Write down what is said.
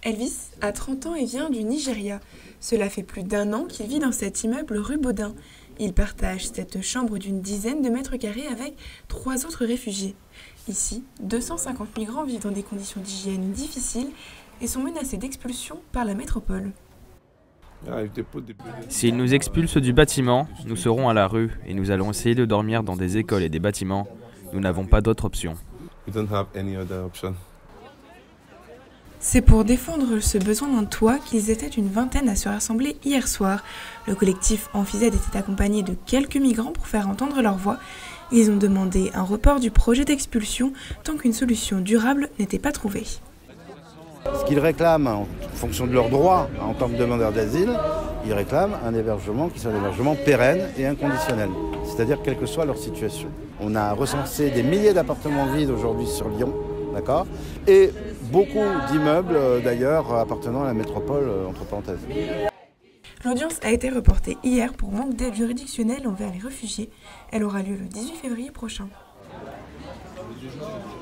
Elvis a 30 ans et vient du Nigeria. Cela fait plus d'1 an qu'il vit dans cet immeuble rue Baudin. Il partage cette chambre d'une dizaine de mètres carrés avec 3 autres réfugiés. Ici, 250 migrants vivent dans des conditions d'hygiène difficiles et sont menacés d'expulsion par la métropole. S'ils nous expulsent du bâtiment, nous serons à la rue et nous allons essayer de dormir dans des écoles et des bâtiments. Nous n'avons pas d'autre option. C'est pour défendre ce besoin d'un toit qu'ils étaient une vingtaine à se rassembler hier soir. Le collectif Amphizède était accompagné de quelques migrants pour faire entendre leur voix. Ils ont demandé un report du projet d'expulsion tant qu'une solution durable n'était pas trouvée. Ce qu'ils réclament, en fonction de leurs droits en tant que demandeurs d'asile, ils réclament un hébergement qui soit un hébergement pérenne et inconditionnel, c'est-à-dire quelle que soit leur situation. On a recensé des milliers d'appartements vides aujourd'hui sur Lyon, d'accord, et beaucoup d'immeubles d'ailleurs appartenant à la métropole, entre parenthèses. L'audience a été reportée hier pour manque d'aide juridictionnelle envers les réfugiés. Elle aura lieu le 18 février prochain.